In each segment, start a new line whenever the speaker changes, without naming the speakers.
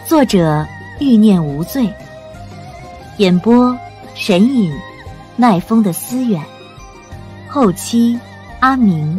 作者欲念无罪，演播神隐，奈风的思远，后期阿明。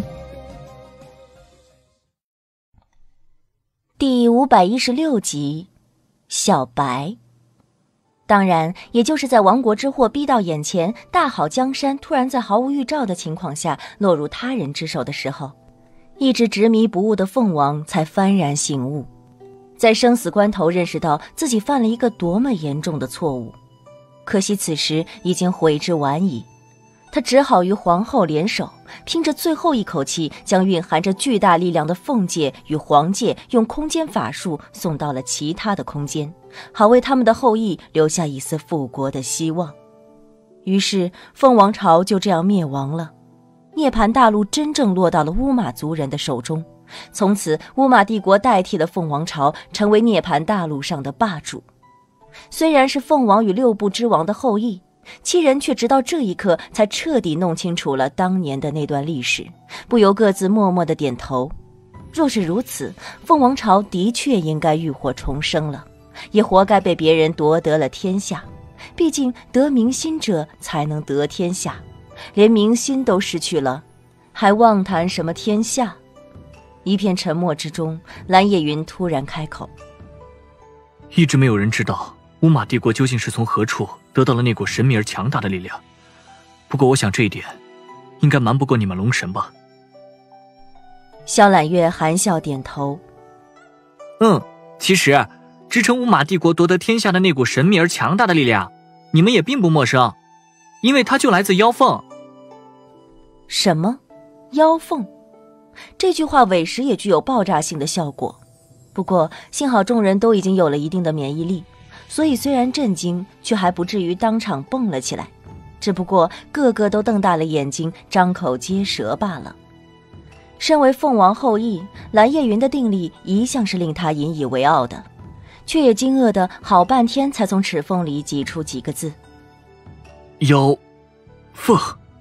第516集，小白。当然，也就是在亡国之祸逼到眼前，大好江山突然在毫无预兆的情况下落入他人之手的时候，一直执迷不悟的凤王才幡然醒悟，在生死关头认识到自己犯了一个多么严重的错误。可惜此时已经悔之晚矣，他只好与皇后联手，拼着最后一口气，将蕴含着巨大力量的凤界与皇界用空间法术送到了其他的空间，好为他们的后裔留下一丝复国的希望。于是凤王朝就这样灭亡了，涅槃大陆真正落到了乌玛族人的手中。从此乌玛帝国代替了凤王朝，成为涅槃大陆上的霸主。虽然是凤王与六部之王的后裔，七人却直到这一刻才彻底弄清楚了当年的那段历史，不由各自默默地点头。若是如此，凤王朝的确应该浴火重生了，也活该被别人夺得了天下。毕竟得民心者才能得天下，连民心都失去了，还妄谈什么天下？一片沉默之中，蓝夜云突然开口：
一直没有人知道乌玛帝国究竟是从何处得到了那股神秘而强大的力量，不过我想这一点应该瞒不过你们龙神吧。
萧揽月含笑点头：
其实支撑乌玛帝国夺得天下的那股神秘而强大的力量，你们也并不陌生，因为它就来自妖凤。
什么？妖凤？这句话委实也具有爆炸性的效果。不过幸好众人都已经有了一定的免疫力，所以虽然震惊，却还不至于当场蹦了起来，只不过个个都瞪大了眼睛，张口结舌罢了。身为凤王后裔，蓝夜云的定力一向是令他引以为傲的，却也惊愕的好半天才从齿缝里挤出几个字：
妖凤。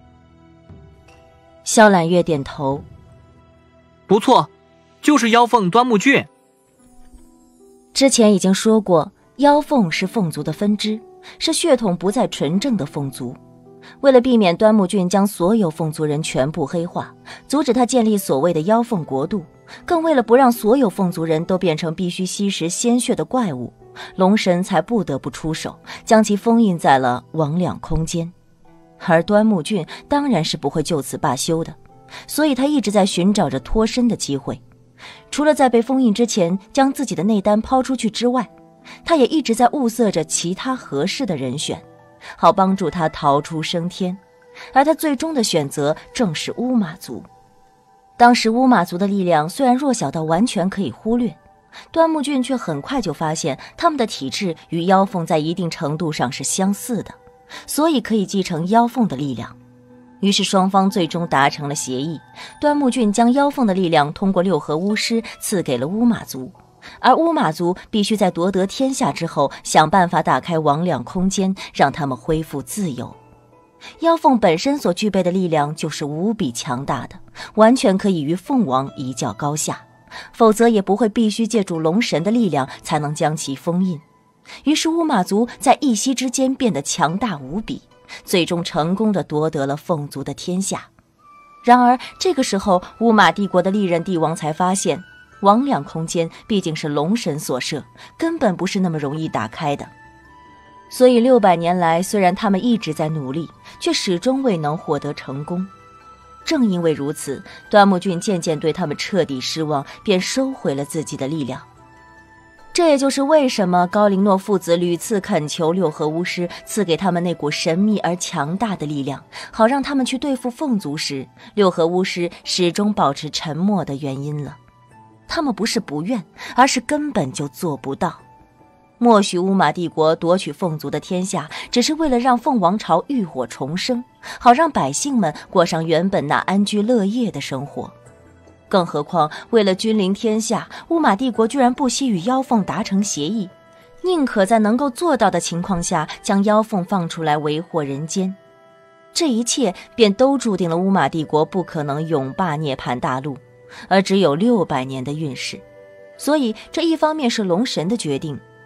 萧揽月点头：
不错，就是妖凤端木俊。
之前已经说过，妖凤是凤族的分支，是血统不再纯正的凤族。为了避免端木俊将所有凤族人全部黑化，阻止他建立所谓的妖凤国度，更为了不让所有凤族人都变成必须吸食鲜血的怪物，龙神才不得不出手，将其封印在了魍魉空间。而端木俊当然是不会就此罢休的，所以他一直在寻找着脱身的机会。除了在被封印之前将自己的内丹抛出去之外，他也一直在物色着其他合适的人选，好帮助他逃出升天。而他最终的选择正是乌玛族。当时乌玛族的力量虽然弱小到完全可以忽略，端木俊却很快就发现他们的体质与妖凤在一定程度上是相似的，所以可以继承妖凤的力量。于是双方最终达成了协议，端木俊将妖凤的力量通过六合巫师赐给了乌玛族，而乌玛族必须在夺得天下之后想办法打开魍魉空间，让他们恢复自由。妖凤本身所具备的力量就是无比强大的，完全可以与凤王一较高下，否则也不会必须借助龙神的力量才能将其封印。于是乌玛族在一夕之间变得强大无比，最终成功地夺得了凤族的天下。然而这个时候，乌玛帝国的历任帝王才发现，魍魉空间毕竟是龙神所设，根本不是那么容易打开的。所以600年来，虽然他们一直在努力，却始终未能获得成功。正因为如此，端木俊渐渐对他们彻底失望，便收回了自己的力量。这也就是为什么高林诺父子屡次恳求六合巫师赐给他们那股神秘而强大的力量，好让他们去对付凤族时，六合巫师始终保持沉默的原因了。他们不是不愿，而是根本就做不到。默许乌玛帝国夺取凤族的天下，只是为了让凤王朝浴火重生，好让百姓们过上原本那安居乐业的生活。更何况为了君临天下，乌玛帝国居然不惜与妖凤达成协议，宁可在能够做到的情况下将妖凤放出来为祸人间。这一切便都注定了乌玛帝国不可能永霸涅槃大陆，而只有600年的运势。所以这一方面是龙神的决定，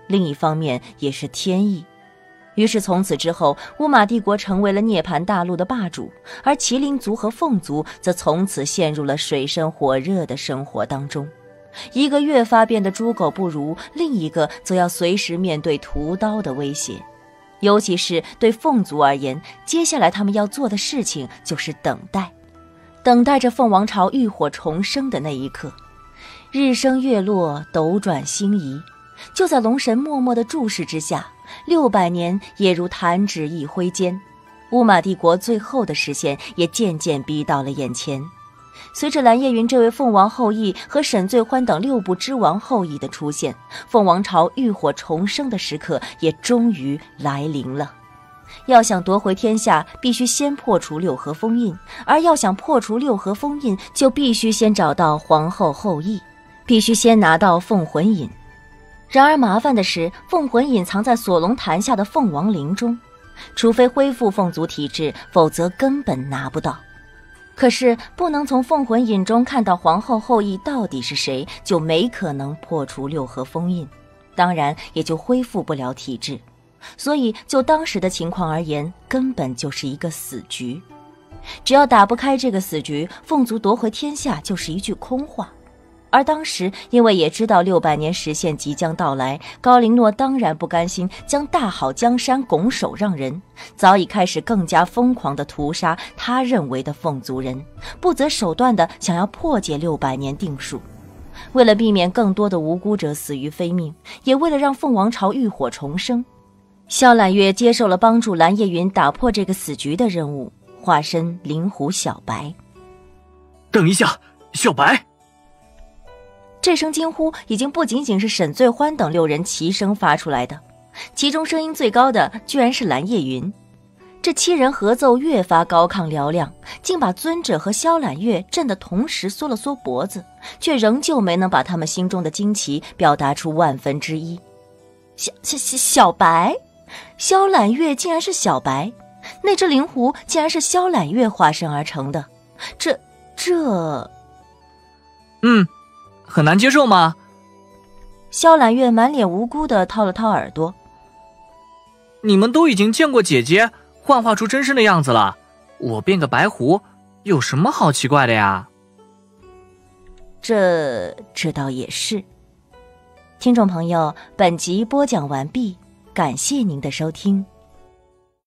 另一方面也是天意。于是从此之后，乌马帝国成为了涅槃大陆的霸主，而麒麟族和凤族则从此陷入了水深火热的生活当中。一个越发变得猪狗不如，另一个则要随时面对屠刀的威胁。尤其是对凤族而言，接下来他们要做的事情就是等待，等待着凤王朝浴火重生的那一刻。日升月落，斗转星移，就在龙神默默的注视之下，600年也如弹指一挥间，乌马帝国最后的实现也渐渐逼到了眼前。随着蓝夜云这位凤王后裔和沈醉欢等6部之王后裔的出现，凤王朝浴火重生的时刻也终于来临了。要想夺回天下，必须先破除六合封印，而要想破除六合封印，就必须先找到皇后后裔，必须先拿到凤魂饮。然而麻烦的是，凤魂饮藏在锁龙潭下的凤王陵中，除非恢复凤族体质，否则根本拿不到。可是不能从凤魂饮中看到皇后后裔到底是谁，就没可能破除六合封印，当然也就恢复不了体质。所以就当时的情况而言，根本就是一个死局。只要打不开这个死局，凤族夺回天下就是一句空话。而当时因为也知道600年时限即将到来，高陵诺当然不甘心将大好江山拱手让人，早已开始更加疯狂地屠杀他认为的凤族人，不择手段地想要破解600年定数。为了避免更多的无辜者死于非命，也为了让凤王朝浴火重生，萧揽月接受了帮助蓝夜云打破这个死局的任务，化身灵狐小白。
等一下，小白！
这声惊呼已经不仅仅是沈醉欢等6人齐声发出来的，其中声音最高的居然是蓝夜云。这7人合奏越发高亢嘹亮，竟把尊者和萧揽月震得同时缩了缩脖子，却仍旧没能把他们心中的惊奇表达出1/1000。小白？萧揽月竟然是小白，那只灵狐竟然是萧揽月化身而成的，这
很难接受吗？
萧揽月满脸无辜地掏了掏耳朵。
你们都已经见过姐姐幻化出真身的样子了，我变个白狐有什么好奇怪的呀？
这倒也是。听众朋友，本集播讲完毕，感谢您的收听。